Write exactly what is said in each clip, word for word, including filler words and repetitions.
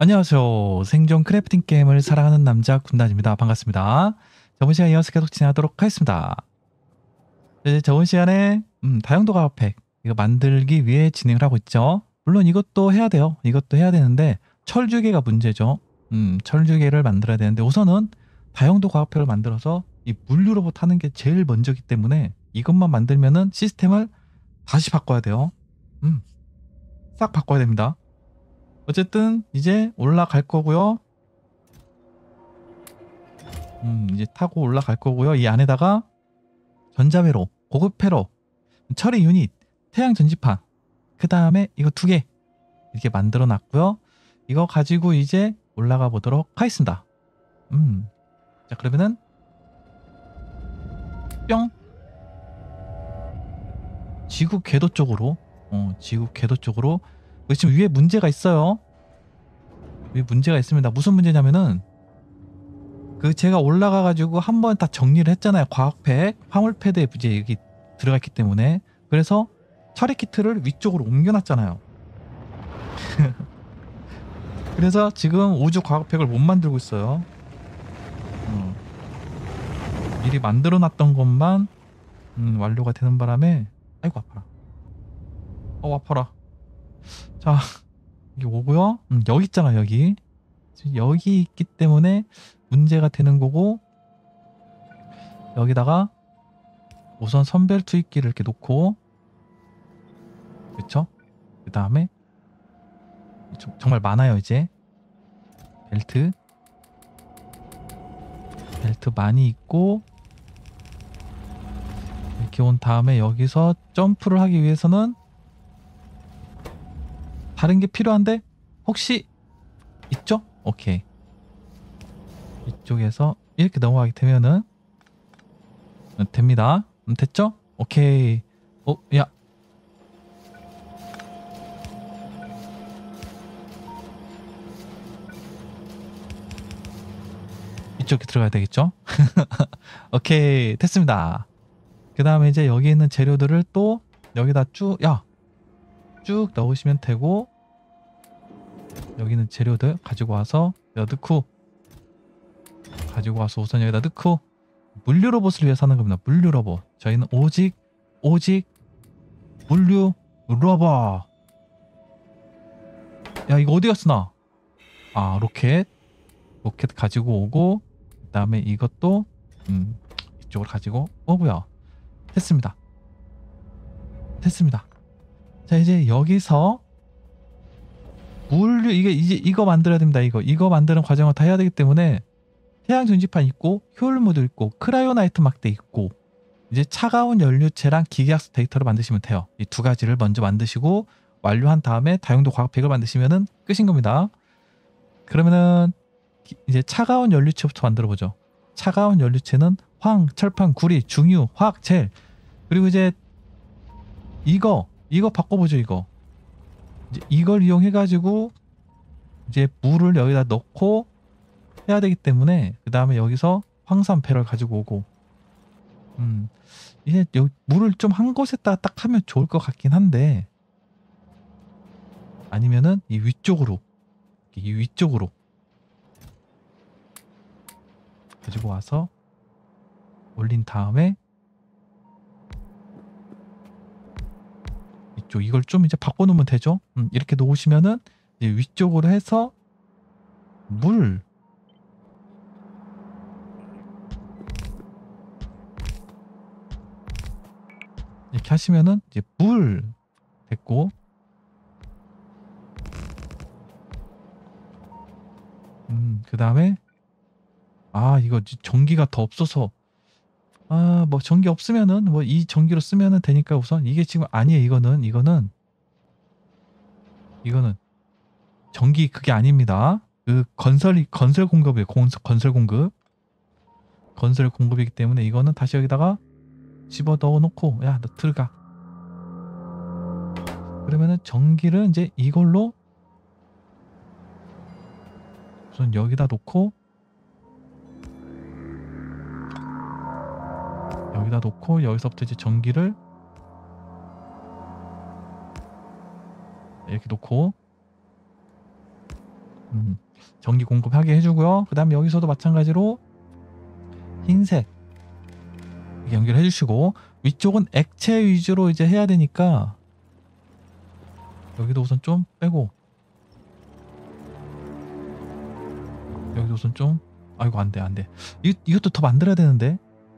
안녕하세요. 생존 크래프팅 게임을 사랑하는 남자 군단입니다. 반갑습니다. 저번 시간에 이어서 계속 진행하도록 하겠습니다. 이제 저번 시간에 음, 다용도 가격팩 이거 만들기 위해 진행을 하고 있죠. 물론 이것도 해야 돼요. 이것도 해야 되는데 철주개가 문제죠. 음, 철주개를 만들어야 되는데 우선은 다용도 가격팩을 만들어서 이 물류 로봇 하는 게 제일 먼저기 때문에 이것만 만들면은 시스템을 다시 바꿔야 돼요. 음, 싹 바꿔야 됩니다. 어쨌든 이제 올라갈 거고요. 음, 이제 타고 올라갈 거고요. 이 안에다가 전자회로, 고급 회로, 처리 유닛, 태양 전지판, 그 다음에 이거 두 개 이렇게 만들어 놨고요. 이거 가지고 이제 올라가 보도록 하겠습니다. 음, 자 그러면은 뿅 지구 궤도 쪽으로, 어, 지구 궤도 쪽으로. 지금 위에 문제가 있어요. 위에 문제가 있습니다. 무슨 문제냐면은 그 제가 올라가 가지고 한번 다 정리를 했잖아요. 과학팩, 화물 패드에 이제 여기 들어가 있기 때문에. 그래서 처리 키트를 위쪽으로 옮겨놨잖아요. 그래서 지금 우주 과학팩을 못 만들고 있어요. 음, 미리 만들어놨던 것만 음, 완료가 되는 바람에 아이고 아파라. 어 아파라. 자 여기 오고요. 음, 여기 있잖아 여기. 지금 여기 있기 때문에 문제가 되는 거고, 여기다가 우선 선별 투입기를 이렇게 놓고, 그쵸? 그 다음에 정말 많아요 이제. 벨트 벨트 많이 있고, 이렇게 온 다음에 여기서 점프를 하기 위해서는 다른 게 필요한데 혹시 있죠? 오케이. 이쪽에서 이렇게 넘어가게 되면은 됩니다. 음, 됐죠? 오케이. 어, 야. 이쪽에 들어가야 되겠죠? 오케이. 됐습니다. 그 다음에 이제 여기 있는 재료들을 또 여기다 쭉, 야! 쭉 넣으시면 되고, 여기 있는 재료들 가지고 와서 여기다 넣고, 가지고 와서 우선 여기다 넣고, 물류 로봇을 위해서 하는 겁니다. 물류 로봇. 저희는 오직 오직 물류 로봇. 야 이거 어디 갔어 나? 아 로켓. 로켓 가지고 오고, 그 다음에 이것도 음, 이쪽으로 가지고 오고요. 됐습니다. 됐습니다. 자 이제 여기서 물류, 이게 이제 이거 만들어야 됩니다. 이거 이거 만드는 과정을 다 해야 되기 때문에 태양 전지판 있고, 효율모드 있고, 크라이오나이트 막대 있고, 이제 차가운 연료체랑 기계학습 데이터를 만드시면 돼요. 이 두 가지를 먼저 만드시고 완료한 다음에 다용도 과학팩을 만드시면은 끝인 겁니다. 그러면은 이제 차가운 연료체부터 만들어 보죠. 차가운 연료체는 황, 철판, 구리, 중유, 화학, 젤. 그리고 이제 이거 이거 바꿔보죠. 이거 이제 이걸 이용해 가지고 이제 물을 여기다 넣고 해야 되기 때문에, 그 다음에 여기서 황산 배럴 가지고 오고, 음 이제 여기 물을 좀 한 곳에다 딱 하면 좋을 것 같긴 한데, 아니면은 이 위쪽으로, 이 위쪽으로 가지고 와서 올린 다음에 이쪽 이걸 좀 이제 바꿔놓으면 되죠. 음, 이렇게 놓으시면은 이제 위쪽으로 해서 물 이렇게 하시면은 이제 물 됐고, 음, 그 다음에 아 이거 전기가 더 없어서, 아 뭐 전기 없으면은 뭐 이 전기로 쓰면은 되니까 우선 이게 지금 아니에요. 이거는 이거는 이거는 전기 그게 아닙니다. 그 건설이 건설 공급이에요. 건설, 건설 공급 건설 공급이기 때문에 이거는 다시 여기다가 집어 넣어 놓고, 야 너 들어가. 그러면은 전기를 이제 이걸로 우선 여기다 놓고, 여기다 놓고 여기서부터 이제 전기를 이렇게 놓고, 음, 전기 공급하게 해주고요. 그 다음에 여기서도 마찬가지로 흰색 이렇게 연결해 주시고, 위쪽은 액체 위주로 이제 해야 되니까 여기도 우선 좀 빼고, 여기도 우선 좀, 아이고 안돼 안돼, 이, 이것도 더 만들어야 되는데.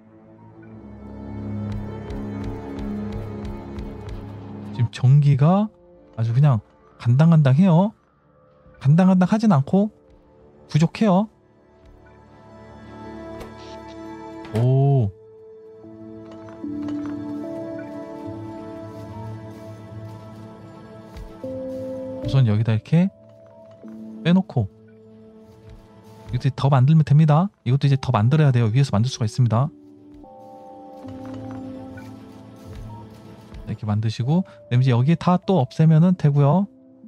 지금 전기가 아주 그냥 간당간당해요. 간당간당 하진 않고 부족해요. 오, 우선 여기다 이렇게 빼놓고, 이것도 더 만들면 됩니다. 이것도 이제 더 만들어야 돼요. 위에서 만들 수가 있습니다. 이렇게 만드시고, 그다음에 이제 여기 다 또 없애면은 되고요.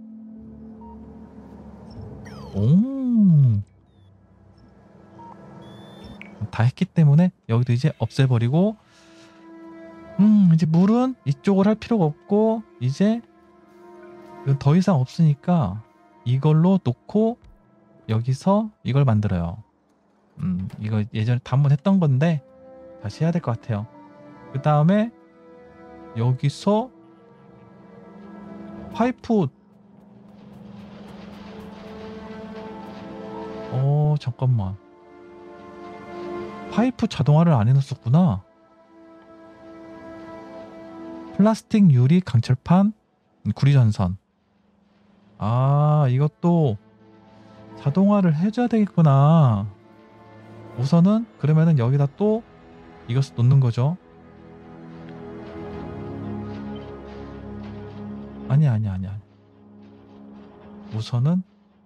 오, 다 했기 때문에 여기도 이제 없애버리고, 음 이제 물은 이쪽을 할 필요가 없고, 이제 이건 더 이상 없으니까 이걸로 놓고 여기서 이걸 만들어요. 음 이거 예전에 다 한번 했던 건데 다시 해야 될 것 같아요. 그 다음에 여기서 파이프, 어 잠깐만, 파이프 자동화를 안 해놨었구나. 플라스틱, 유리, 강철판, 구리전선. 아, 이것도 자동화를 해줘야 되겠구나. 우선은 그러면은 여기다 또 이것을 놓는 거죠. 아니야 아니야 아니야. 우선은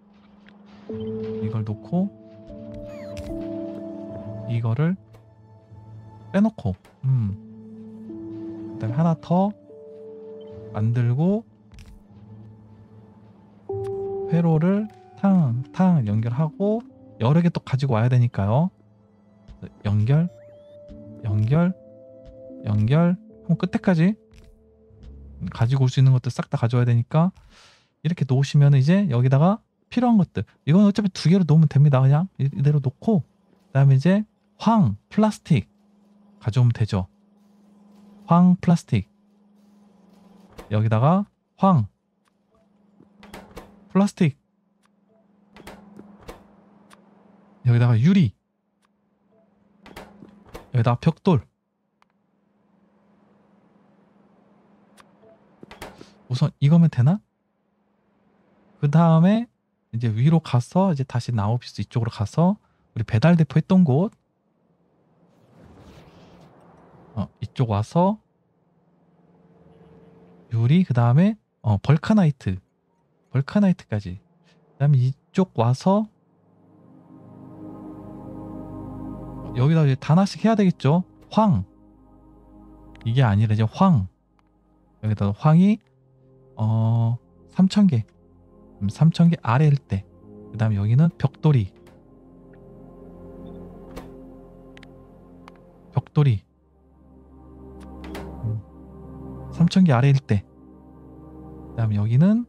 이걸 놓고 이거를 빼놓고, 음 그다음에 하나 더 만들고 회로를 탕탕 연결하고, 여러 개 또 가지고 와야 되니까요. 연결 연결 연결 한 끝에까지 가지고 올 수 있는 것들 싹 다 가져와야 되니까, 이렇게 놓으시면 이제 여기다가 필요한 것들, 이건 어차피 두 개로 놓으면 됩니다. 그냥 이대로 놓고, 그 다음에 이제 황 플라스틱 가져오면 되죠. 황 플라스틱, 여기다가 황 플라스틱, 여기다가 유리, 여기다가 벽돌. 우선 이거면 되나? 그 다음에 이제 위로 가서 이제 다시 나오피스 이쪽으로 가서 우리 배달 대포 했던 곳, 어, 이쪽 와서 유리, 그 다음에 어, 벌카나이트, 벌카나이트까지. 그 다음에 이쪽 와서 여기다 이제 다 하나씩 해야 되겠죠. 황, 이게 아니라 이제 황, 여기다 황이 어 삼천 개, 삼천 개 아래일 때. 그 다음에 여기는 벽돌이, 벽돌이 음, 삼천 개 아래일 때. 그 다음에 여기는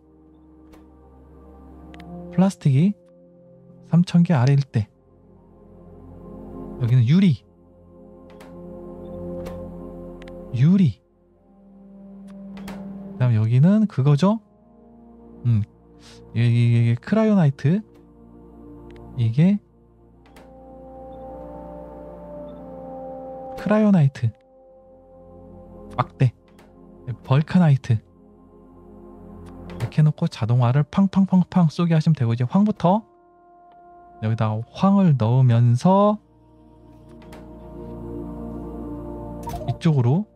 플라스틱이 삼천 개 아래일 때. 여기는 유리, 유리. 그 다음에 여기는 그거죠. 음, 이게, 이게 크라이오나이트, 이게 크라이오나이트, 막대, 벌카나이트. 이렇게 해놓고 자동화를 팡팡팡팡 쏘게 하시면 되고, 이제 황부터 여기다 황을 넣으면서 이쪽으로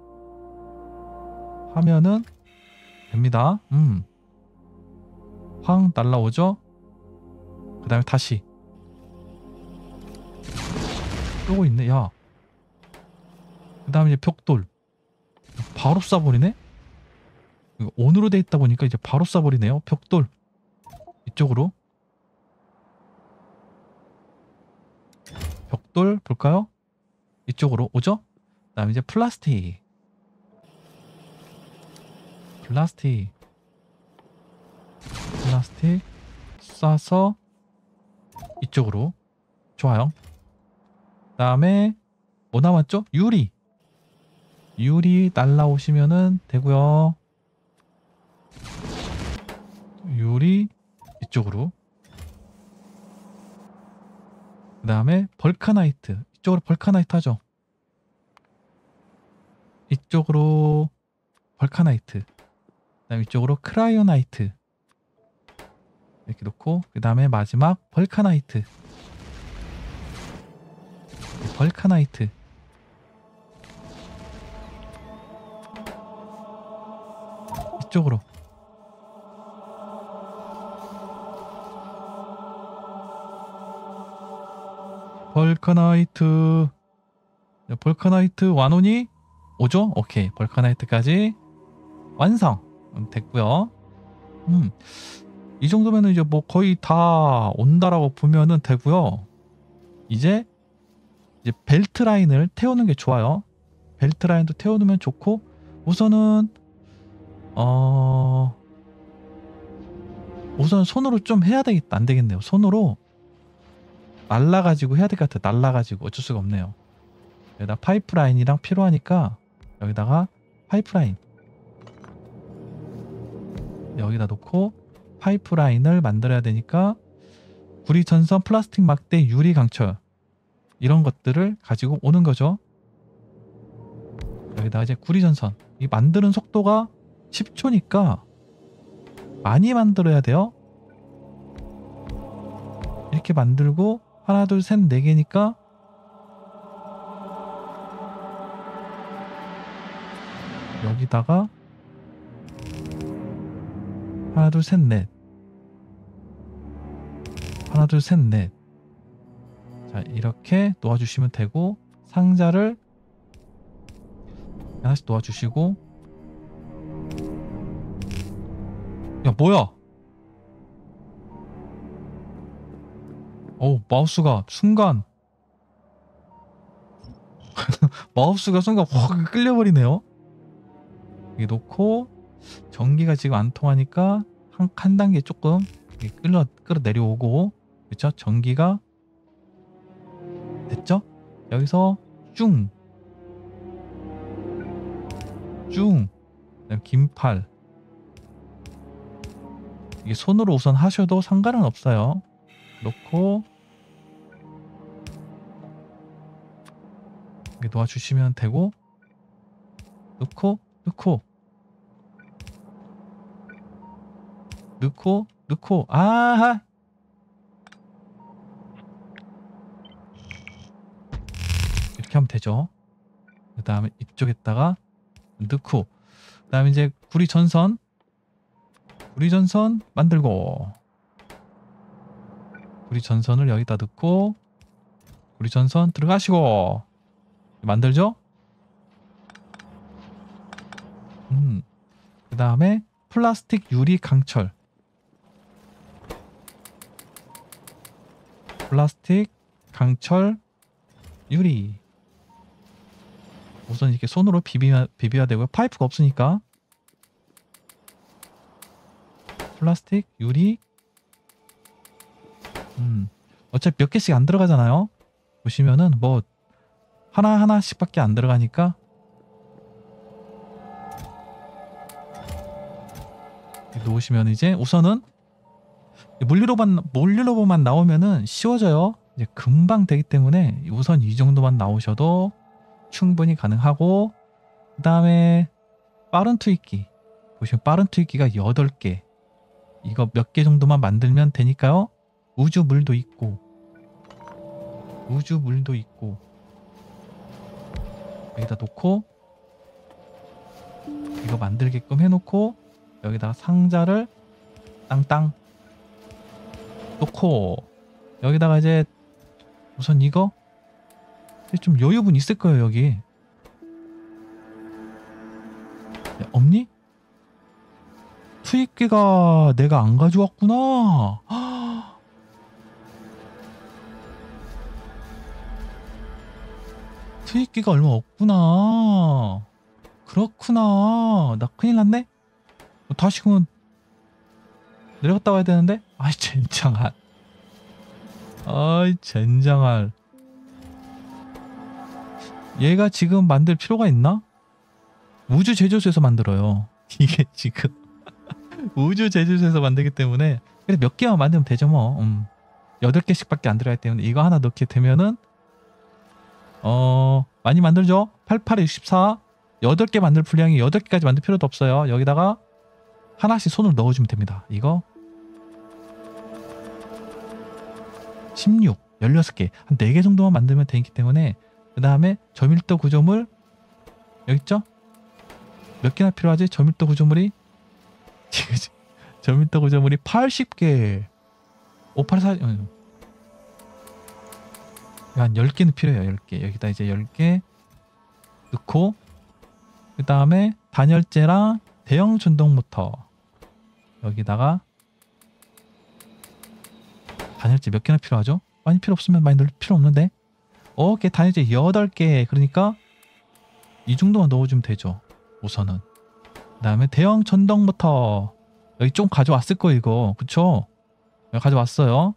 하면은 됩니다. 음, 황 날라오죠. 그 다음에 다시 쏘고 있네. 야, 그 다음에 이제 벽돌 바로 쏴버리네. 이거 온으로 돼 있다 보니까 이제 바로 쏴버리네요. 벽돌 이쪽으로. 벽돌 볼까요? 이쪽으로 오죠. 그 다음에 이제 플라스틱, 플라스틱, 플라스틱 쏴서 이쪽으로. 좋아요. 그 다음에 뭐 남았죠? 유리. 유리 날라오시면은 되고요. 유리 이쪽으로. 그 다음에 벌카나이트. 이쪽으로 벌카나이트 하죠. 이쪽으로 벌카나이트. 그 다음에 이쪽으로 크라이오나이트. 이렇게 놓고 그 다음에 마지막 벌카나이트. 벌카나이트. 이쪽으로. 벌카나이트. 벌카나이트 완온이 오죠? 오케이. 벌카나이트까지 완성. 음, 됐고요. 음, 이 정도면은 이제 뭐 거의 다 온다라고 보면은 되고요. 이제 이제 벨트 라인을 태우는 게 좋아요. 벨트 라인도 태워놓으면 좋고, 우선은 어 우선 손으로 좀 해야 되겠다. 안 되겠네요. 손으로 날라가지고 해야 될 것 같아요. 날라가지고 어쩔 수가 없네요. 여기다 파이프라인이랑 필요하니까 여기다가 파이프라인 여기다 놓고 파이프라인을 만들어야 되니까 구리 전선, 플라스틱 막대, 유리 강철 이런 것들을 가지고 오는 거죠. 여기다가 이제 구리 전선, 이 만드는 속도가 십 초니까 많이 만들어야 돼요. 이렇게 만들고 하나 둘 셋 네 개니까 여기다가 하나 둘 셋 넷 하나 둘 셋 넷 자 이렇게 놓아주시면 되고, 상자를 하나씩 놓아주시고. 야 뭐야, 어우 마우스가 순간 마우스가 순간 확 끌려버리네요. 여기 놓고 전기가 지금 안 통하니까 한, 한 단계 조금 끌어, 끌어 내려오고, 그쵸? 전기가 됐죠? 여기서 쭉 쭉 긴팔, 이게 손으로 우선 하셔도 상관은 없어요. 놓고 이렇게 놓아주시면 되고, 넣고 넣고 넣고 넣고 아하 이렇게 하면 되죠. 그 다음에 이쪽에다가 넣고, 그 다음에 이제 구리 전선 구리 전선 만들고, 구리 전선을 여기다 넣고 구리 전선 들어가시고 만들죠. 음, 그 다음에 플라스틱 유리 강철, 플라스틱 강철 유리. 우선 이렇게 손으로 비비야, 비벼야 되고요. 파이프가 없으니까. 플라스틱 유리. 음, 어차피 몇 개씩 안 들어가잖아요. 보시면은 뭐 하나하나씩 밖에 안 들어가니까 놓으시면 이제 우선은 물리로만 물리로만 나오면은 쉬워져요. 이제 금방 되기 때문에 우선 이 정도만 나오셔도 충분히 가능하고, 그 다음에 빠른 투입기 보시면 빠른 투입기가 여덟 개, 이거 몇 개 정도만 만들면 되니까요. 우주물도 있고 우주물도 있고 여기다 놓고 이거 만들게끔 해놓고 여기다가 상자를 땅땅 놓고, 여기다가 이제 우선 이거 좀 여유분 있을 거예요. 여기 야, 없니? 투입기가 내가 안 가져왔구나. 투입기가 얼마 없구나. 그렇구나. 나 큰일 났네. 다시 그러면 내려갔다 와야 되는데. 아이 젠장할. 아이 젠장할. 얘가 지금 만들 필요가 있나? 우주 제조소에서 만들어요. 이게 지금 우주 제조소에서 만들기 때문에 그래 몇 개만 만들면 되죠 뭐. 음. 여덟 개씩밖에 안 들어가기 때문에 이거 하나 넣게 되면은 어 많이 만들죠. 팔팔에 육십사. 여덟 개 만들 분량이 여덟 개까지 만들 필요도 없어요. 여기다가 하나씩 손으로 넣어주면 됩니다. 이거 십육, 열여섯 개, 한 네 개 정도만 만들면 되기 때문에 그 다음에 저밀도 구조물 여기 있죠? 몇 개나 필요하지? 저밀도 구조물이 저밀도 구조물이 팔십 개. 오팔사 한 열 개는 필요해요. 열 개. 여기다 이제 열 개 넣고 그 다음에 단열재랑 대형 전동 모터 여기다가 단열재 몇 개나 필요하죠? 많이 필요 없으면 많이 넣을 필요 없는데 오케이 단열재 여덟 개. 그러니까 이 정도만 넣어주면 되죠. 우선은 그 다음에 대형 전동 모터 여기 좀 가져왔을 거예요 이거. 그쵸? 여기 가져왔어요.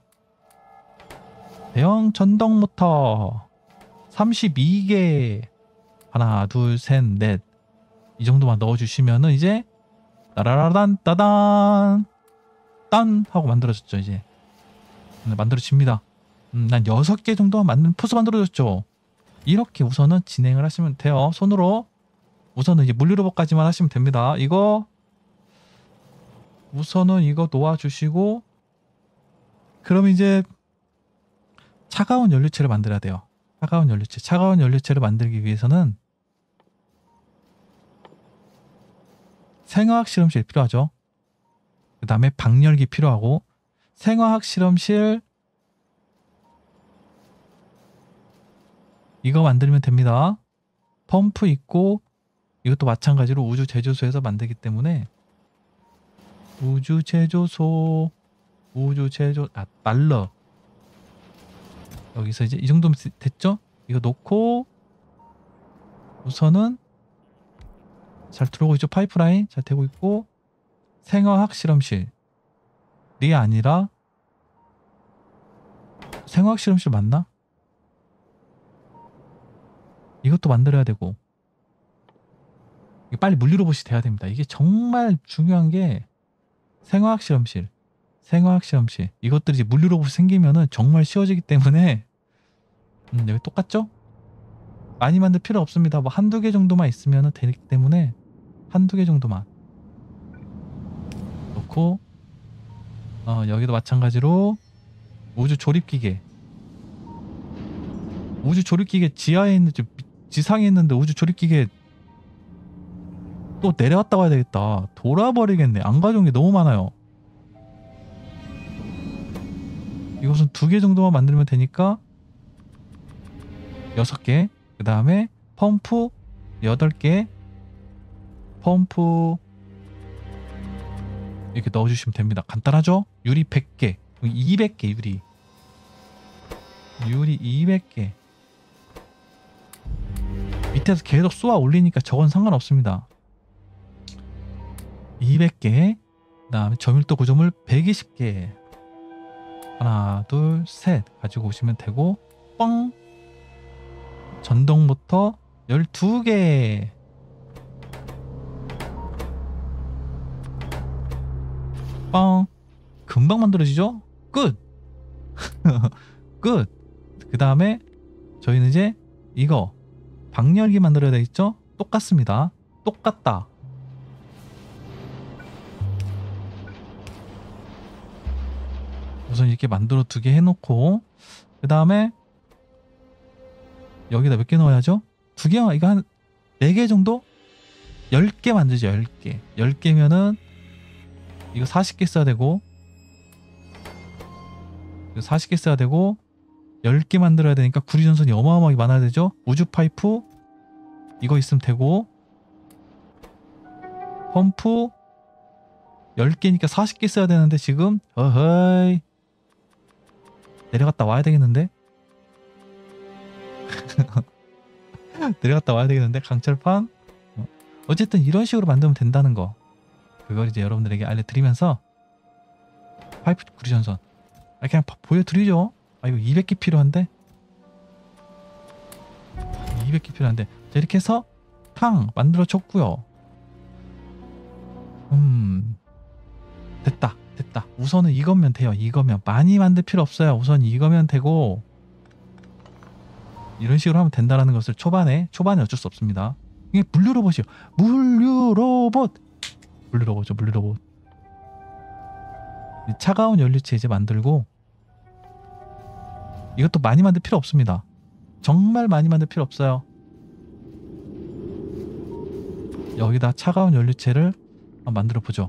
대형 전동 모터 삼십이 개. 하나 둘 셋 넷 이 정도만 넣어주시면은 이제 따라라단 따단 딴 하고 만들어졌죠. 이제 만들어집니다. 음, 난 여섯 개 정도만 만든 푸스 만들어졌죠. 이렇게 우선은 진행을 하시면 돼요. 손으로 우선은 이제 물리로봇까지만 하시면 됩니다. 이거 우선은 이거 놓아주시고 그럼 이제 차가운 연료체를 만들어야 돼요. 차가운 연료체. 차가운 연료체를 만들기 위해서는 생화학 실험실 필요하죠. 그 다음에 방열기 필요하고 생화학 실험실 이거 만들면 됩니다. 펌프 있고 이것도 마찬가지로 우주 제조소에서 만들기 때문에 우주 제조소 우주 제조 아 달러 여기서 이제 이 정도면 됐죠? 이거 놓고 우선은 잘 들어오고 있죠? 파이프라인 잘 되고 있고 생화학 실험실이 아니라 생화학 실험실 맞나? 이것도 만들어야 되고 빨리 물리로봇이 돼야 됩니다. 이게 정말 중요한 게 생화학 실험실 생화학 실험실 이것들이 이제 물리로봇이 생기면은 정말 쉬워지기 때문에 음, 여기 똑같죠? 많이 만들 필요 없습니다. 뭐 한두 개 정도만 있으면 되기 때문에 한두 개 정도만 놓고 어, 여기도 마찬가지로 우주 조립기계 우주 조립기계 지하에 있는 지상에 있는데 우주 조립기계 또 내려갔다 와야 되겠다. 돌아버리겠네. 안 가져온 게 너무 많아요. 이것은 두 개 정도만 만들면 되니까 여섯 개. 그 다음에 펌프 여덟 개. 펌프 이렇게 넣어주시면 됩니다. 간단하죠? 유리 백 개. 이백 개 유리. 유리 이백 개. 밑에서 계속 쏘아 올리니까 저건 상관없습니다. 이백 개. 그 다음에 저밀도 구조물 백이십 개. 하나 둘 셋 가지고 오시면 되고 뻥 전동 모터 열두 개. 빵 금방 만들어지죠? 끝. 끝. 그 다음에 저희는 이제 이거 방열기 만들어야 되겠죠? 똑같습니다. 똑같다. 우선 이렇게 만들어 두 개 해놓고 그 다음에 여기다 몇 개 넣어야죠? 두 개, 이거 한 네 개 정도? 열 개 만들죠. 열 개. 열 개면은 이거 사십 개 써야 되고 이거 사십 개 써야 되고 열 개 만들어야 되니까 구리전선이 어마어마하게 많아야 되죠. 우주 파이프 이거 있으면 되고 펌프 열 개니까 사십 개 써야 되는데 지금 어허이 내려갔다 와야 되겠는데 내려갔다 와야 되겠는데 강철판 어쨌든 이런 식으로 만들면 된다는 거 그걸 이제 여러분들에게 알려드리면서 파이프 구리전선. 아, 그냥 보여드리죠. 아, 이거 이백 개 필요한데. 이백 개 필요한데. 자, 이렇게 해서 탕 만들어 줬고요. 음 됐다 됐다. 우선은 이거면 돼요. 이거면 많이 만들 필요 없어요. 우선 이거면 되고, 이런 식으로 하면 된다라는 것을 초반에 초반에 어쩔 수 없습니다. 이게 물류 로봇이요. 물류 로봇. 물류 로봇죠. 물류 로봇. 차가운 연료체 이제 만들고, 이것도 많이 만들 필요 없습니다. 정말 많이 만들 필요 없어요. 여기다 차가운 연료체를 만들어 보죠.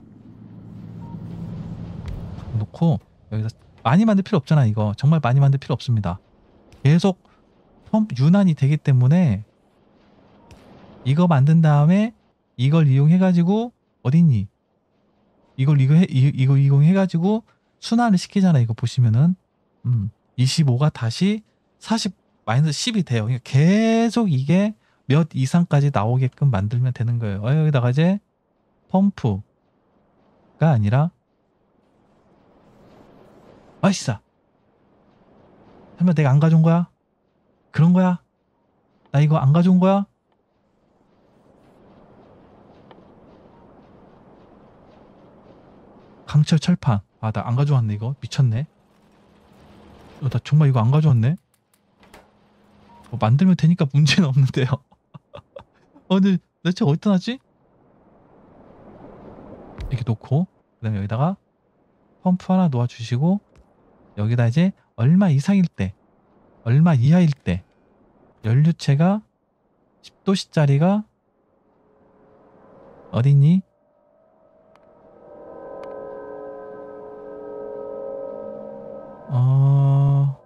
놓고 여기다 많이 만들 필요 없잖아. 이거 정말 많이 만들 필요 없습니다. 계속 유난히 되기 때문에 이거 만든 다음에 이걸 이용해 가지고 어딨니? 이걸 이거 해, 이, 이거 이용해 가지고 순환을 시키잖아. 이거 보시면은 음, 이십오가 다시 사십 마이너스 십이 돼요. 그러니까 계속 이게 몇 이상까지 나오게끔 만들면 되는 거예요. 어, 여기다가 이제 펌프가 아니라, 아이싸, 설마 내가 안 가져온 거야? 그런 거야? 나 이거 안 가져온 거야? 강철 철판. 아, 나 안 가져왔네. 이거 미쳤네. 어, 나 정말 이거 안 가져왔네. 어, 만들면 되니까 문제는 없는데요. 어, 근데 대체 어디다 놨지? 이렇게 놓고, 그 다음에 여기다가 펌프 하나 놓아주시고, 여기다 이제 얼마 이상일 때, 얼마 이하일 때 연료체가 십 도씨짜리가 어딨니? 어...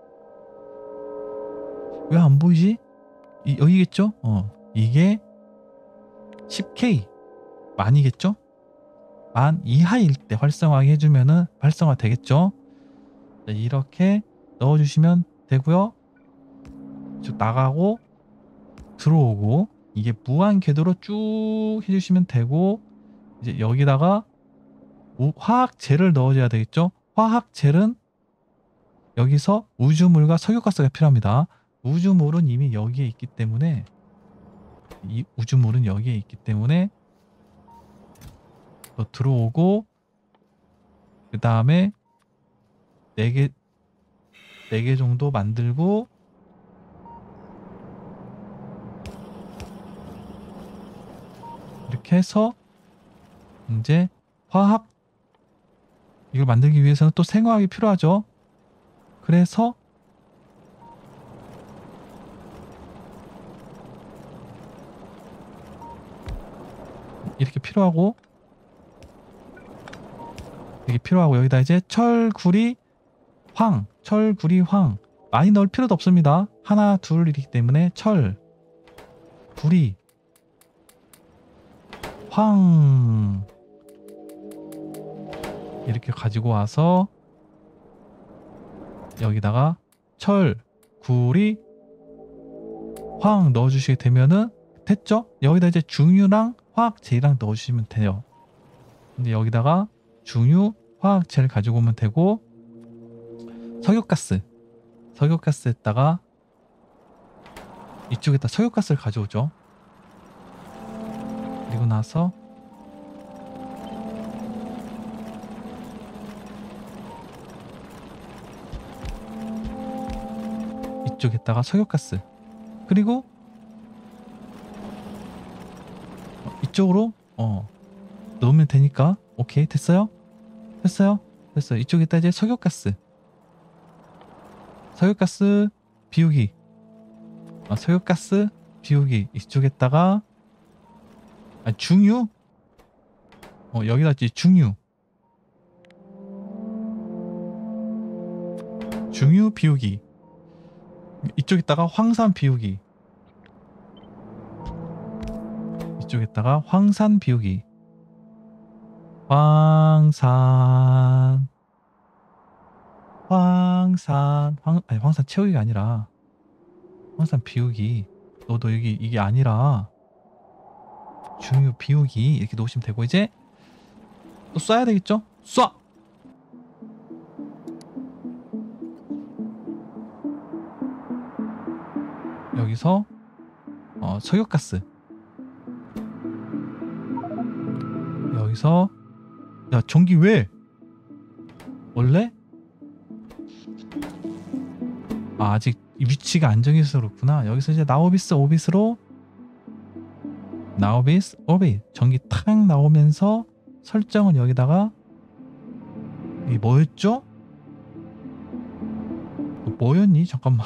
왜 안 보이지? 이, 여기겠죠? 어, 이게 십 케이 만이겠죠? 만 이하일 때 활성화하게 해주면은 활성화 되겠죠? 자, 이렇게 넣어주시면 되고요. 쭉 나가고 들어오고, 이게 무한 궤도로 쭉 해주시면 되고, 이제 여기다가 화학젤을 넣어줘야 되겠죠? 화학젤은 여기서 우주물과 석유가스가 필요합니다. 우주물은 이미 여기에 있기 때문에, 이 우주물은 여기에 있기 때문에 또 들어오고, 그 다음에 네 개, 네 개 정도 만들고, 이렇게 해서 이제 화학, 이걸 만들기 위해서는 또 생화학이 필요하죠. 그래서 이렇게 필요하고, 이게 필요하고, 여기다 이제 철, 구리, 황, 철, 구리, 황 많이 넣을 필요도 없습니다. 하나, 둘이기 때문에 철, 구리, 황 이렇게 가지고 와서 여기다가 철, 구리, 황 넣어주시게 되면은 됐죠? 여기다 이제 중유랑 화학젤이랑 넣어주시면 돼요. 근데 여기다가 중유, 화학젤 가지고 오면 되고, 석유가스, 석유가스에다가 이쪽에다 석유가스를 가져오죠. 그리고 나서 이쪽에다가 석유가스, 그리고 이쪽으로 어 넣으면 되니까. 오케이, 됐어요? 됐어요? 됐어요. 이쪽에다 이제 석유가스, 석유가스 비우기, 아, 석유가스 비우기. 이쪽에다가 아, 중유, 어 여기다 이제 중유, 중유 비우기. 이쪽에다가 황산 비우기, 이쪽에다가 황산 비우기. 황산, 황산, 황, 아니 황산 채우기가 아니라 황산 비우기. 너도 여기 이게 아니라 중유 비우기 이렇게 놓으시면 되고, 이제 또 쏴야 되겠죠? 쏴! 여기서 어, 석유가스. 여기서 야 전기 왜? 원래? 아, 아직 위치가 안 정해서 그렇구나. 여기서 이제 나오비스 오빗으로 나오비스 오빗 전기 탁 나오면서 설정은 여기다가 이게 뭐였죠? 뭐였니? 잠깐만.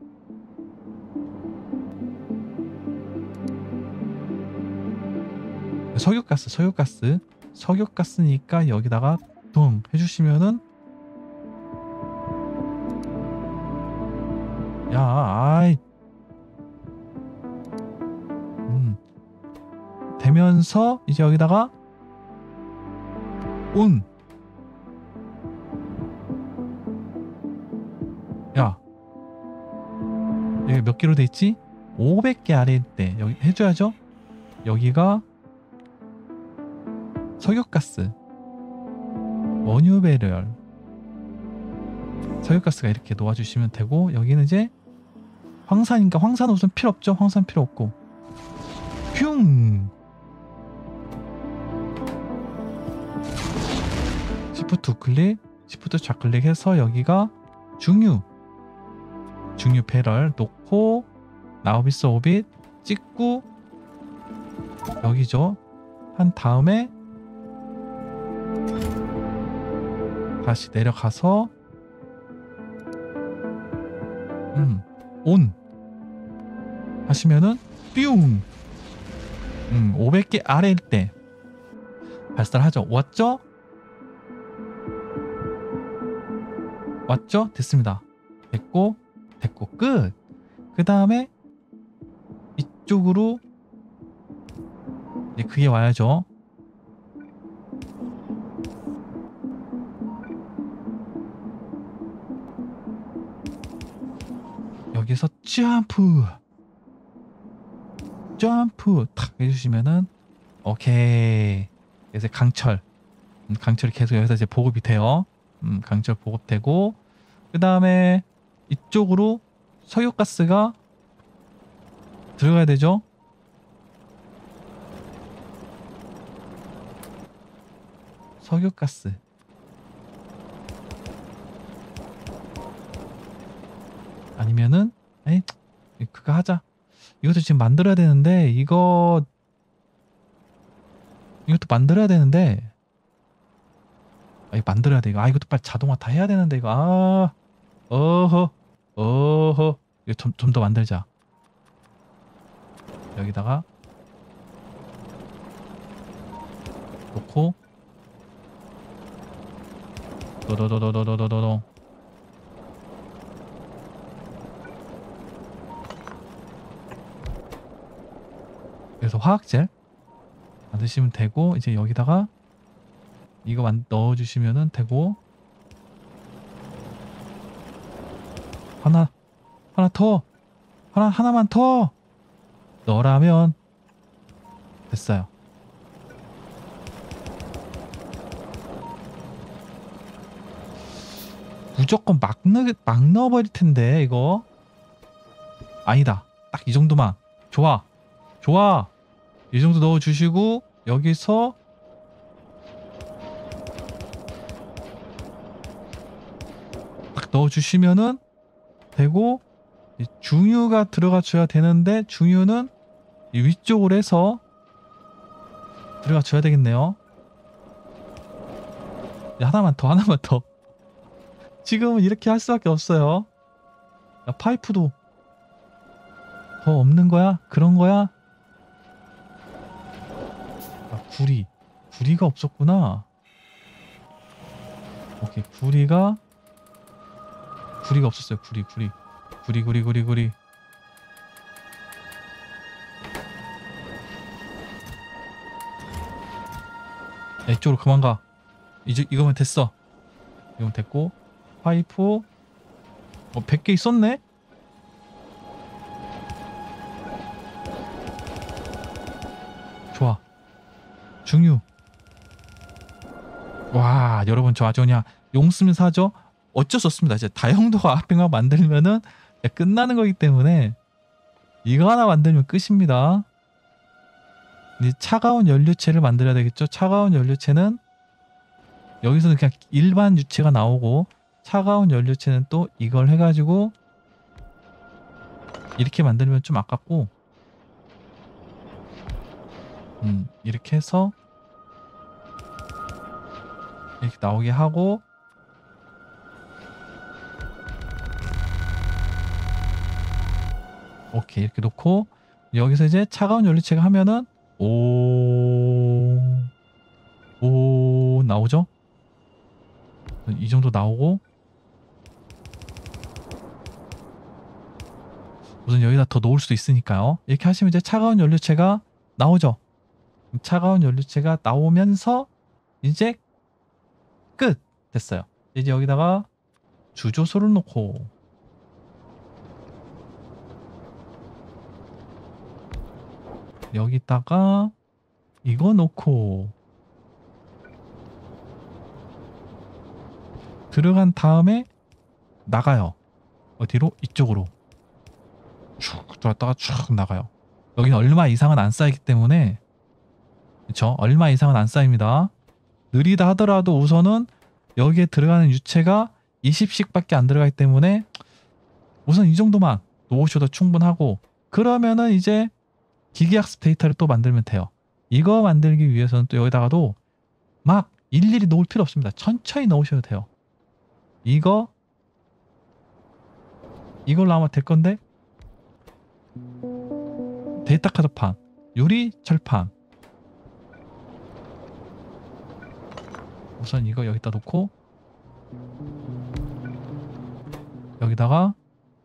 석유가스, 석유가스, 석유가스니까 여기다가 둥 해주시면은 야, 아이, 음, 되면서 이제 여기다가 온, 야, 여기 몇 개로 돼 있지? 오백 개 아래일 때 여기 해줘야죠. 여기가 석유가스, 원유 배럴, 석유가스가 이렇게 놓아주시면 되고 여기는 이제 황산인가 황산 우선 필요 없죠. 황산 필요 없고 흉 시프트 우클릭 시프트 좌클릭해서 여기가 중유 중유 배럴 놓고 나우비스 오빗 찍고 여기죠. 한 다음에 다시 내려가서 음, 온 하시면은 뿅 음, 오백 개 아래일 때 발사를 하죠. 왔죠? 왔죠? 됐습니다. 됐고 됐고 끝. 그 다음에 이쪽으로 이제 그게 와야죠. 여기서 점프 점프 탁 해주시면은 오케이. 그래서 강철 음, 강철이 계속 여기서 이제 보급이 돼요. 음, 강철 보급되고 그 다음에 이쪽으로 석유가스가 들어가야 되죠. 석유가스 아니면은 에이 그거 하자. 이것도 지금 만들어야 되는데 이거 이것도 만들어야 되는데 아 이거 만들어야 돼 이거. 아 이것도 빨리 자동화 다 해야 되는데 이거. 아 어허 어허 이거 좀 좀 더 만들자. 여기다가 놓고 도도도도도도도도 그래서 화학젤 만드시면 되고 이제 여기다가 이거 만 넣어주시면은 되고 하나 하나 더 하나 하나만 더 넣으라면 됐어요. 무조건 막, 넣, 막 넣어버릴 텐데 이거 아니다. 딱 이 정도만. 좋아 좋아 이 정도 넣어주시고 여기서 딱 넣어주시면은 되고 중유가 들어가 줘야 되는데 중유는 이 위쪽으로 해서 들어가 줘야 되겠네요. 하나만 더 하나만 더 지금은 이렇게 할 수밖에 없어요. 야, 파이프도 더 없는 거야? 그런 거야? 아, 구리 구리가 없었구나. 오케이 구리가 구리가 없었어요. 구리 구리 구리 구리 구리 구리 야, 이쪽으로 그만 가. 이제 이거면 됐어. 이거면 됐고 파이프 어 백 개 있었네? 좋아 중유 와 여러분 저 아주 그냥 용 쓰면 사죠. 어쩔 수 없습니다. 이제 다용도가 앞빙하 만들면은 끝나는 거기 때문에 이거 하나 만들면 끝입니다. 이제 차가운 연료체를 만들어야 되겠죠. 차가운 연료체는 여기서는 그냥 일반 유체가 나오고, 차가운 연료체는 또 이걸 해가지고 이렇게 만들면 좀 아깝고, 음 이렇게 해서 이렇게 나오게 하고, 오케이 이렇게 놓고, 여기서 이제 차가운 연료체가 하면은 오, 오 나오죠? 이 정도 나오고, 우선 여기다 더 놓을 수도 있으니까요. 이렇게 하시면 이제 차가운 연료체가 나오죠. 차가운 연료체가 나오면서 이제 끝! 됐어요. 이제 여기다가 주조소를 놓고, 여기다가 이거 놓고 들어간 다음에 나가요. 어디로? 이쪽으로 쭉 들어갔다가 쭉 나가요. 여기는 얼마 이상은 안 쌓이기 때문에, 그쵸? 얼마 이상은 안 쌓입니다. 느리다 하더라도 우선은 여기에 들어가는 유체가 이십씩 밖에 안 들어가기 때문에 우선 이 정도만 놓으셔도 충분하고, 그러면은 이제 기계학습 데이터를 또 만들면 돼요. 이거 만들기 위해서는 또 여기다가도 막 일일이 놓을 필요 없습니다. 천천히 넣으셔도 돼요. 이거 이걸로 아마 될 건데, 데이터 카드판, 유리 철판, 우선 이거 여기다 놓고, 여기다가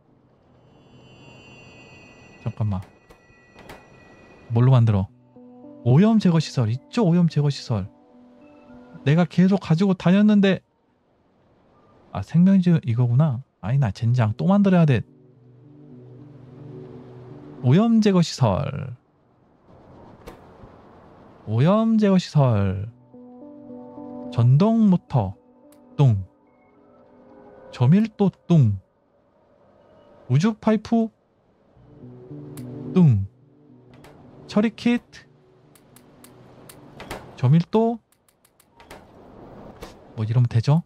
잠깐만, 뭘로 만들어? 오염 제거 시설 있죠? 오염 제거 시설 내가 계속 가지고 다녔는데, 아 생명지 이거구나. 아니 나 젠장 또 만들어야 돼. 오염 제거 시설, 오염 제거 시설, 전동 모터 뚱, 저밀도 뚱, 우주 파이프 뚱, 처리 키트, 저밀도, 뭐 이러면 되죠?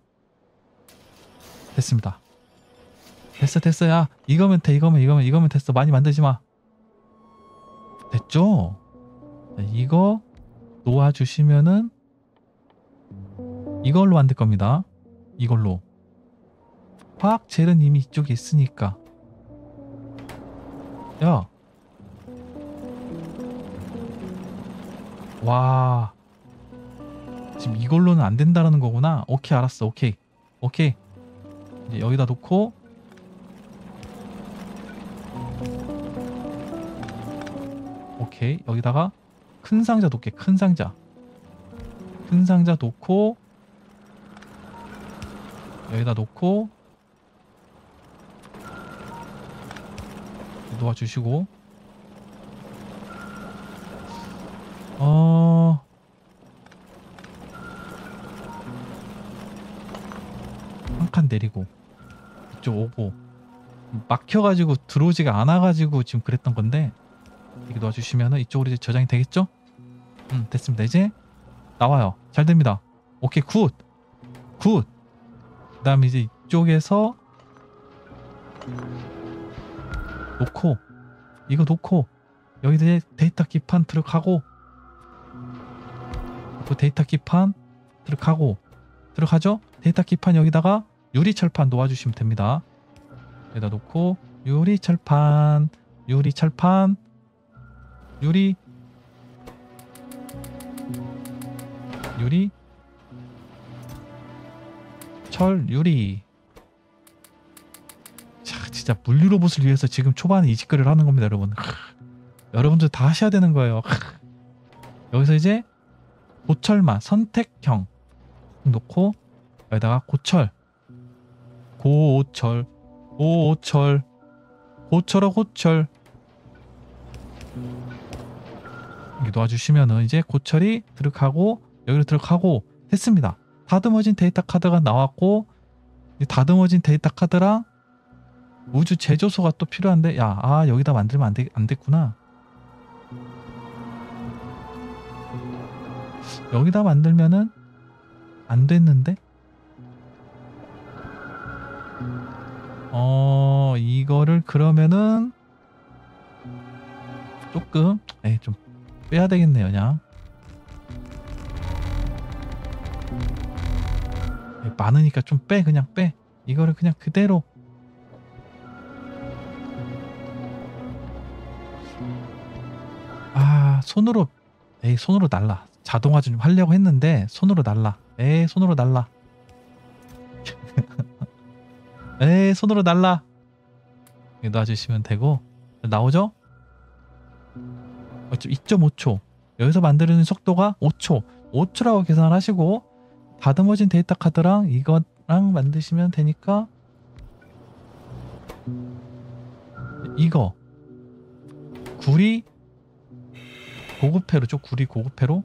됐습니다. 됐어 됐어. 야 이거면 돼. 이거면 이거면 이거면 됐어. 많이 만들지 마. 됐죠? 이거 놓아주시면은 이걸로 만들 겁니다. 이걸로. 화학젤은 이미 이쪽에 있으니까. 야. 와. 지금 이걸로는 안 된다라는 거구나. 오케이 알았어. 오케이. 오케이. 이제 여기다 놓고, 오케이 여기다가 큰 상자 놓게. 큰 상자 큰 상자 놓고, 여기다 놓고 놓아주시고, 어 한 칸 내리고 이쪽 오고, 막혀가지고 들어오지가 않아가지고 지금 그랬던 건데, 이렇게 놓아주시면 이쪽으로 이제 저장이 되겠죠? 음 됐습니다. 이제 나와요. 잘 됩니다. 오케이 굿 굿. 그 다음에 이제 이쪽에서 놓고, 이거 놓고 여기다 이제 데이터 기판 들어가고, 그 데이터 기판 들어가고, 들어가죠? 데이터 기판 여기다가 유리 철판 놓아주시면 됩니다. 여기다 놓고 유리 철판, 유리 철판, 유리 유리 철 유리. 자, 진짜 물류 로봇을 위해서 지금 초반에 이 짓거리를 하는 겁니다, 여러분. 여러분들 다 하셔야 되는 거예요. 여기서 이제 고철만 선택형 놓고, 여기다가 고철, 고철, 고철, 고철어 고철 이렇게 놓아주시면은 이제 고철이 들어가고, 여기로 들어가고, 됐습니다. 다듬어진 데이터 카드가 나왔고, 다듬어진 데이터 카드랑 우주 제조소가 또 필요한데, 야, 아, 여기다 만들면 안, 되, 안 됐구나. 여기다 만들면은 안 됐는데? 어, 이거를 그러면은 조금, 에이, 좀 빼야 되겠네요, 그냥. 에이, 많으니까 좀 빼, 그냥 빼. 이거를 그냥 그대로. 아, 손으로, 에이, 손으로 날라. 자동화 좀 하려고 했는데, 손으로 날라. 에이, 손으로 날라. 에이, 손으로 날라. 여기 놔주시면 되고, 나오죠? 이 점 오 초. 여기서 만드는 속도가 오 초. 오 초라고 계산을 하시고, 다듬어진 데이터 카드랑 이거랑 만드시면 되니까, 이거. 구리 고급회로죠? 구리 고급회로?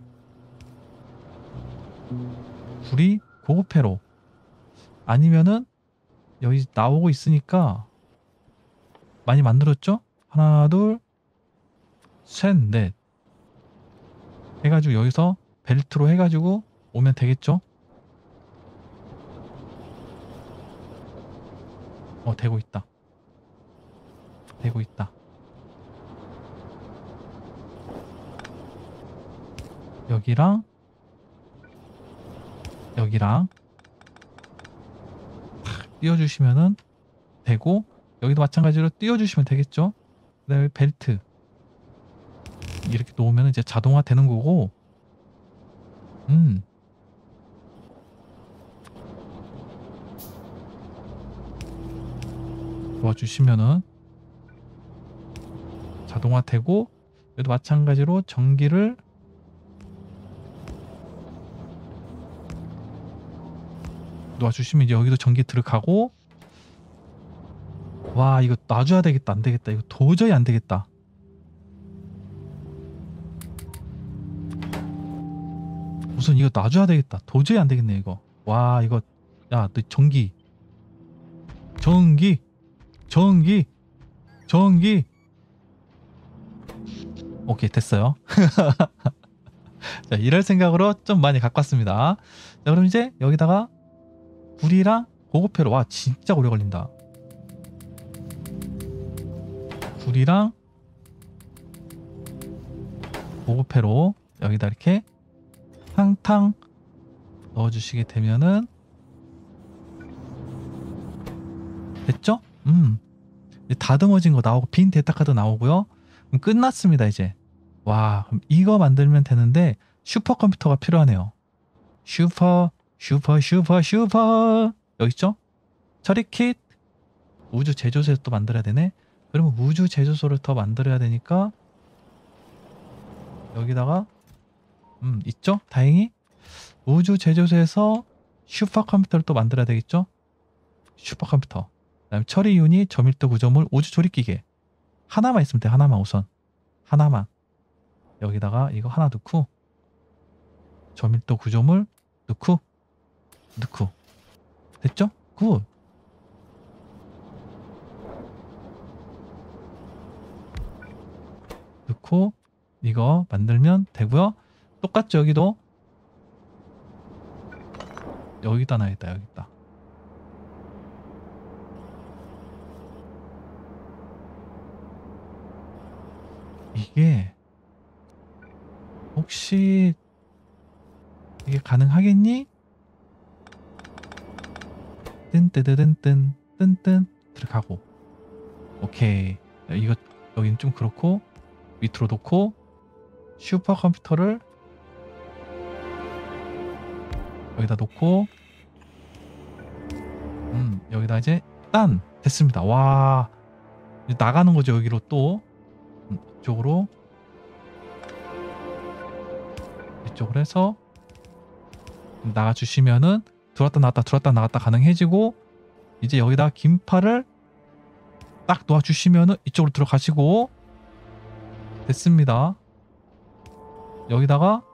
구리 고급회로. 아니면은, 여기 나오고 있으니까, 많이 만들었죠? 하나, 둘, 셋, 넷. 해가지고 여기서 벨트로 해가지고 오면 되겠죠? 어, 되고 있다. 되고 있다. 여기랑 여기랑 탁 띄워주시면은 되고, 여기도 마찬가지로 띄워주시면 되겠죠? 그 다음에 벨트 이렇게 놓으면 이제 자동화 되는 거고, 음 도와주시면은 자동화 되고, 여기도 마찬가지로 전기를 놔주시면 이제 여기도 전기 들어가고. 와, 이거 놔줘야 되겠다. 안 되겠다. 이거 도저히 안 되겠다. 우선 이거 놔줘야 되겠다. 도저히 안 되겠네 이거. 와, 이거, 야, 너 전기 전기 전기 전기. 오케이, 됐어요. 자, 이럴 생각으로 좀 많이 갖고 왔습니다. 자, 그럼 이제 여기다가 불이랑 고급회로. 와, 진짜 오래 걸린다. 불이랑 고급회로 여기다 이렇게 탕탕 넣어주시게 되면은 됐죠? 음 이제 다듬어진 거 나오고 빈 데이터 카드 나오고요. 그럼 끝났습니다 이제. 와, 그럼 이거 만들면 되는데 슈퍼컴퓨터가 필요하네요. 슈퍼 슈퍼 슈퍼 슈퍼 여기 있죠? 처리 킷. 우주 제조소에서 또 만들어야 되네. 그러면 우주 제조소를 더 만들어야 되니까 여기다가 음 있죠? 다행히 우주 제조소에서 슈퍼컴퓨터를 또 만들어야 되겠죠? 슈퍼컴퓨터. 그다음에 처리 유닛, 저밀도 구조물, 우주 조립기계. 하나만 있으면 돼. 하나만 우선. 하나만. 여기다가 이거 하나 넣고, 저밀도 구조물 넣고, 넣고. 됐죠? 굿. 넣고 이거 만들면 되고요. 똑같죠? 여기도 여기다 놔야겠다. 여기다. 이게 혹시 이게 가능하겠니? 뜬뜨드든뜬 뜬뜬 들어가고. 오케이. 이거 여기는 좀 그렇고 밑으로 놓고 슈퍼컴퓨터를 여기다 놓고 음 여기다 이제 딴 됐습니다. 와, 이제 나가는 거죠. 여기로 또 음, 이쪽으로 이쪽으로 해서 나가 주시면은 들어왔다 나왔다 들어왔다 나갔다 가능해지고, 이제 여기다 긴팔을 딱 놓아 주시면은 이쪽으로 들어가시고 됐습니다. 여기다가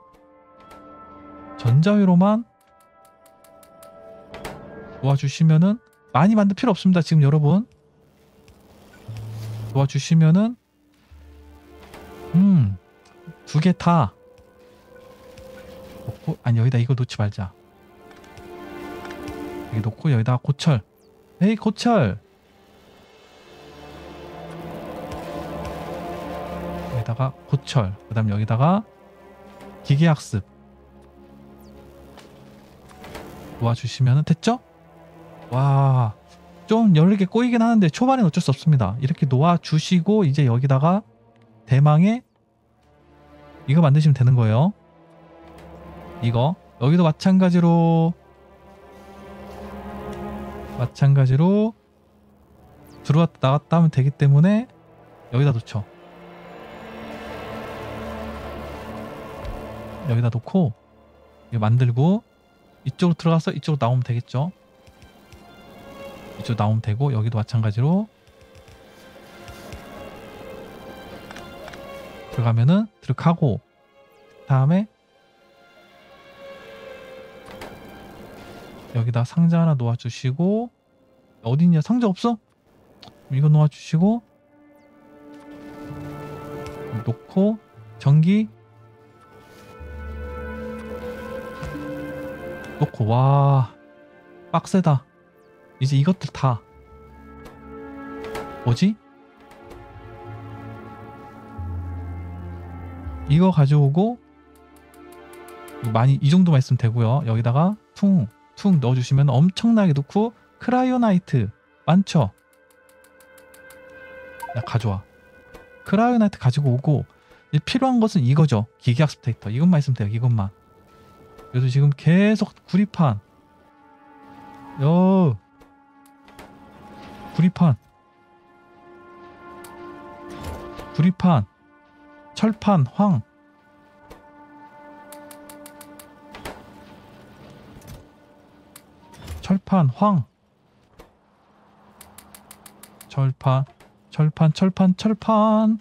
전자회로만 놓아주시면은 많이 만들 필요 없습니다. 지금 여러분 놓아주시면은 음 두 개 다 놓고, 아니 여기다 이거 놓지 말자. 여기 놓고 여기다가 고철. 에이 고철. 여기다가 고철. 그 다음 여기다가 기계학습 놓아주시면 됐죠? 와, 좀 여러 개 꼬이긴 하는데 초반엔 어쩔 수 없습니다. 이렇게 놓아주시고 이제 여기다가 대망의 이거 만드시면 되는 거예요. 이거 여기도 마찬가지로 마찬가지로 들어왔다 나갔다 하면 되기 때문에 여기다 놓죠. 여기다 놓고 이거 만들고 이쪽으로 들어가서 이쪽으로 나오면 되겠죠. 이쪽 나오면 되고 여기도 마찬가지로 들어가면은 들어가고 그 다음에 여기다 상자 하나 놓아주시고 어딨냐 상자 없어? 이거 놓아주시고 놓고 전기 놓고 와 빡세다. 이제 이것들 다 뭐지? 이거 가져오고 많이 이 정도만 있으면 되고요. 여기다가 퉁 퉁 넣어주시면 엄청나게 넣고 크라이오나이트 많죠? 야 가져와. 크라이오나이트 가지고 오고 필요한 것은 이거죠. 기계학습 데이터 이것만 있으면 돼요. 이것만. 그래서 지금 계속 구리판 요 구리판 구리판 철판 황 철판 황 철판 철판 철판 철판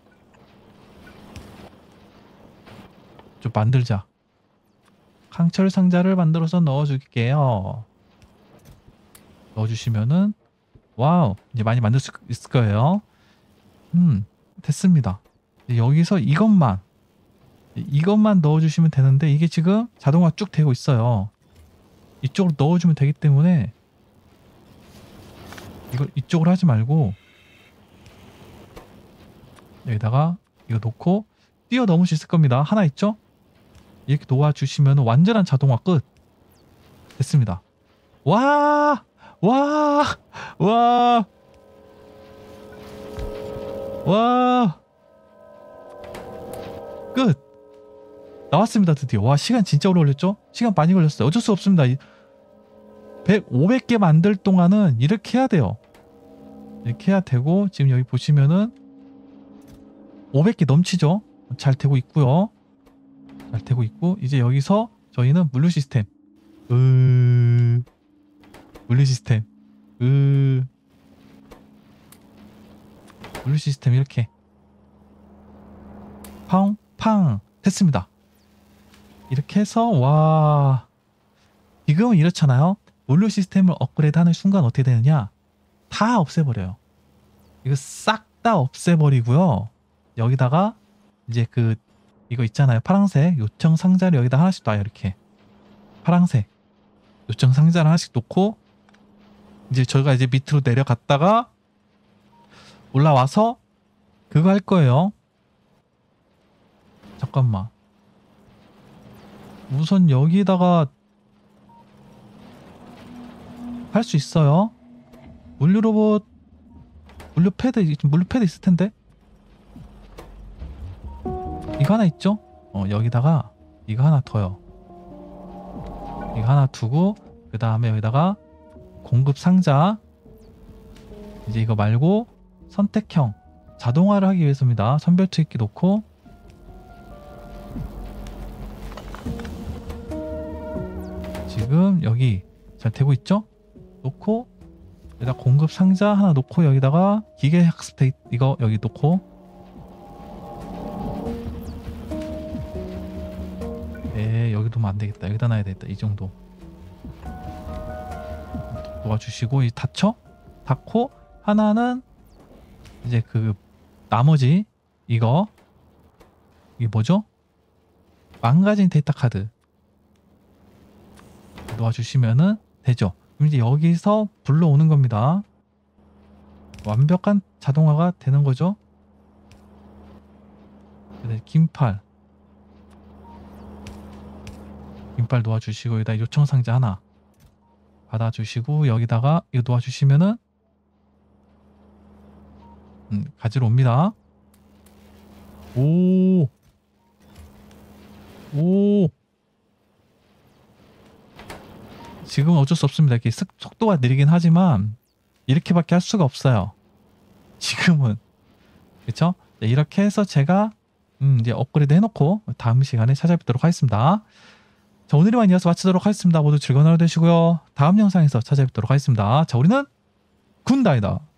좀 만들자. 강철 상자를 만들어서 넣어줄게요. 넣어주시면은 와우 이제 많이 만들 수 있을 거예요. 음 됐습니다. 여기서 이것만 이것만 넣어주시면 되는데 이게 지금 자동화 쭉 되고 있어요. 이쪽으로 넣어주면 되기 때문에 이걸 이쪽으로 하지 말고 여기다가 이거 놓고 뛰어 넘을 수 있을 겁니다. 하나 있죠? 이렇게 놓아주시면 완전한 자동화 끝. 됐습니다. 와! 와! 와! 와! 끝! 나왔습니다. 드디어. 와 시간 진짜 오래 걸렸죠? 시간 많이 걸렸어요. 어쩔 수 없습니다. 백, 오백 개 만들 동안은 이렇게 해야 돼요. 이렇게 해야 되고 지금 여기 보시면은 오백 개 넘치죠? 잘 되고 있고요. 잘 되고 있고 이제 여기서 저희는 물류 시스템 으... 물류 시스템 으... 물류 시스템 이렇게 팡팡 됐습니다. 이렇게 해서 와 지금은 이렇잖아요. 물류 시스템을 업그레이드하는 순간 어떻게 되느냐 다 없애버려요. 이거 싹 다 없애버리고요. 여기다가 이제 그 이거 있잖아요. 파란색 요청 상자를 여기다 하나씩 놔요. 이렇게 파란색 요청 상자를 하나씩 놓고 이제 저희가 이제 밑으로 내려갔다가 올라와서 그거 할 거예요. 잠깐만 우선 여기다가 할 수 있어요. 물류 로봇 물류 패드 물류 패드 있을 텐데 이거 하나 있죠? 어 여기다가 이거 하나 둬요. 이거 하나 두고 그 다음에 여기다가 공급 상자 이제 이거 말고 선택형 자동화를 하기 위해서입니다. 선별 투입기 놓고 지금 여기 잘 되고 있죠? 놓고 여기다 공급 상자 하나 놓고 여기다가 기계 학습 데이터 이거 여기 놓고 네 여기 두면 안되겠다. 여기다 놔야 되겠다. 이 정도 놓아주시고 이 닫혀? 닫고 하나는 이제 그 나머지 이거 이게 뭐죠? 망가진 데이터 카드 놓아주시면은 되죠. 그럼 이제 여기서 불러오는 겁니다. 완벽한 자동화가 되는 거죠. 긴팔 긴팔 놓아주시고 여기다 요청 상자 하나 받아주시고 여기다가 이거 놓아주시면은 음, 가지러 옵니다. 오, 오. 지금은 어쩔 수 없습니다. 이렇게 속- 속도가 느리긴 하지만 이렇게밖에 할 수가 없어요. 지금은 그렇죠? 네, 이렇게 해서 제가 음, 이제 업그레이드 해놓고 다음 시간에 찾아뵙도록 하겠습니다. 자, 오늘만 이어서 마치도록 하겠습니다. 모두 즐거운 하루 되시고요. 다음 영상에서 찾아뵙도록 하겠습니다. 자, 우리는 군다이다.